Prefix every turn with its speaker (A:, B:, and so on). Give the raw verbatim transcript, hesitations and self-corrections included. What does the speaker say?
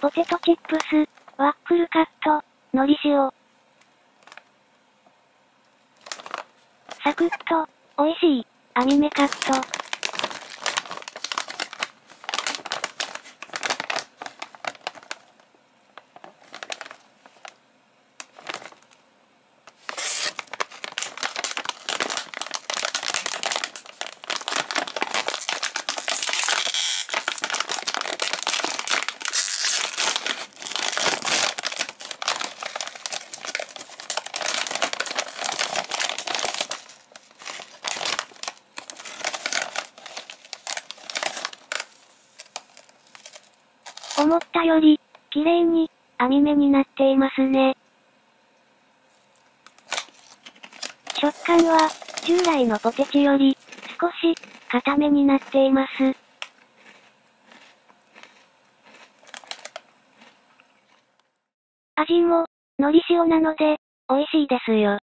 A: ポテトチップス、ワッフルカット、海苔塩。サクッと、美味しい、アニメカット。思ったより、綺麗に、網目になっていますね。食感は、従来のポテチより、少し、硬めになっています。味も、海苔塩なので、美味しいですよ。